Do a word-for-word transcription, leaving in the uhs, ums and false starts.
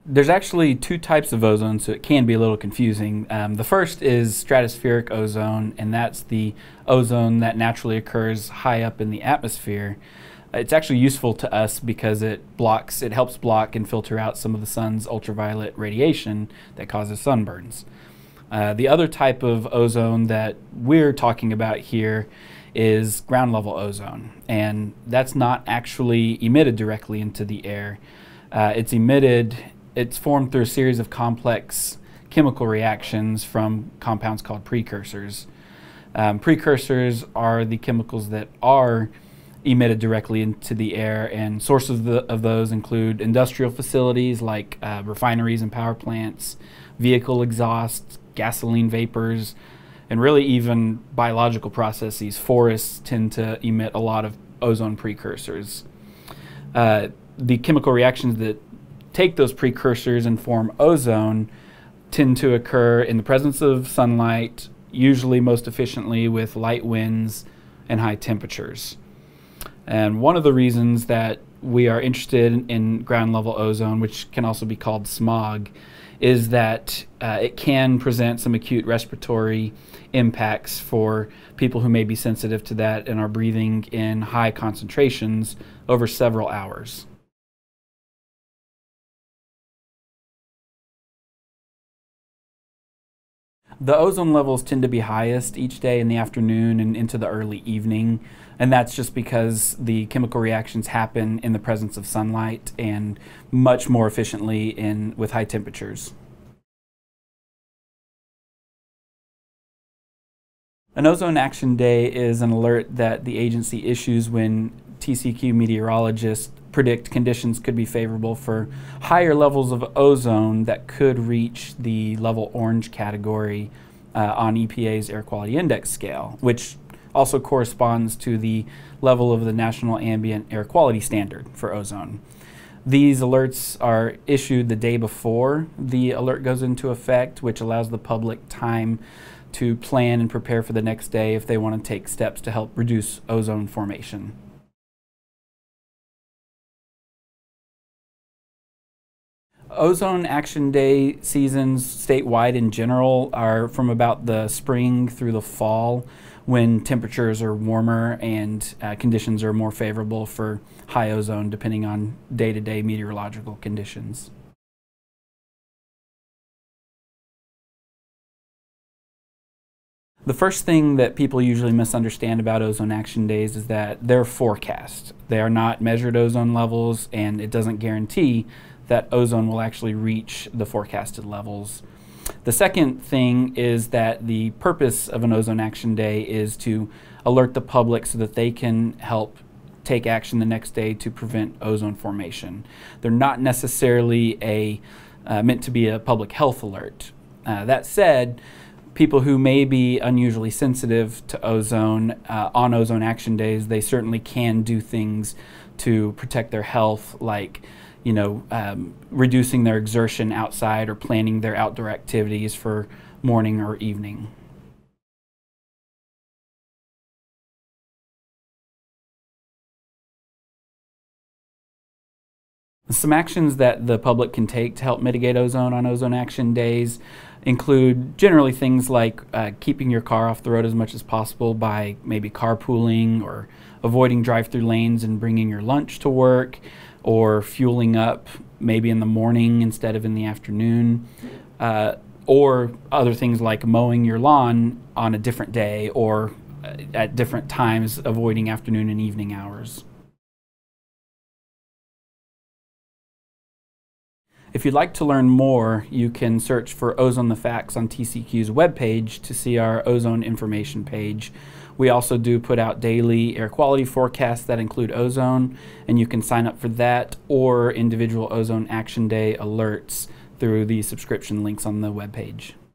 There's actually two types of ozone, so it can be a little confusing. Um, the first is stratospheric ozone, and that's the ozone that naturally occurs high up in the atmosphere. It's actually useful to us because it blocks, it helps block and filter out some of the sun's ultraviolet radiation that causes sunburns. Uh, the other type of ozone that we're talking about here is ground level ozone, and that's not actually emitted directly into the air. Uh, it's emitted, it's formed through a series of complex chemical reactions from compounds called precursors. Um, precursors are the chemicals that are emitted directly into the air, and sources of, the, of those include industrial facilities like uh, refineries and power plants, vehicle exhausts, gasoline vapors, and really even biological processes. Forests tend to emit a lot of ozone precursors. Uh, the chemical reactions that take those precursors and form ozone tend to occur in the presence of sunlight, usually most efficiently with light winds and high temperatures. And one of the reasons that we are interested in ground level ozone, which can also be called smog, is that uh, it can present some acute respiratory impacts for people who may be sensitive to that and are breathing in high concentrations over several hours. The ozone levels tend to be highest each day in the afternoon and into the early evening, and that's just because the chemical reactions happen in the presence of sunlight and much more efficiently in with high temperatures. An Ozone Action Day is an alert that the agency issues when T C E Q meteorologists predict conditions could be favorable for higher levels of ozone that could reach the level orange category uh, on E P A's Air Quality Index scale, which also corresponds to the level of the National Ambient Air Quality Standard for ozone. These alerts are issued the day before the alert goes into effect, which allows the public time to plan and prepare for the next day if they want to take steps to help reduce ozone formation. Ozone Action Day seasons statewide in general are from about the spring through the fall, when temperatures are warmer and uh, conditions are more favorable for high ozone depending on day-to-day meteorological conditions. The first thing that people usually misunderstand about Ozone Action Days is that they're forecast. They are not measured ozone levels, and it doesn't guarantee that ozone will actually reach the forecasted levels. The second thing is that the purpose of an Ozone Action Day is to alert the public so that they can help take action the next day to prevent ozone formation. They're not necessarily a, uh, meant to be a public health alert. Uh, that said, people who may be unusually sensitive to ozone uh, on Ozone Action Days, they certainly can do things to protect their health, like you know, um, reducing their exertion outside or planning their outdoor activities for morning or evening. Some actions that the public can take to help mitigate ozone on Ozone Action Days include generally things like uh, keeping your car off the road as much as possible by maybe carpooling or avoiding drive-through lanes and bringing your lunch to work, or fueling up maybe in the morning instead of in the afternoon, uh, or other things like mowing your lawn on a different day or at different times, avoiding afternoon and evening hours. If you'd like to learn more, you can search for Ozone the Facts on T C E Q's webpage to see our ozone information page. We also do put out daily air quality forecasts that include ozone, and you can sign up for that or individual Ozone Action Day alerts through the subscription links on the webpage.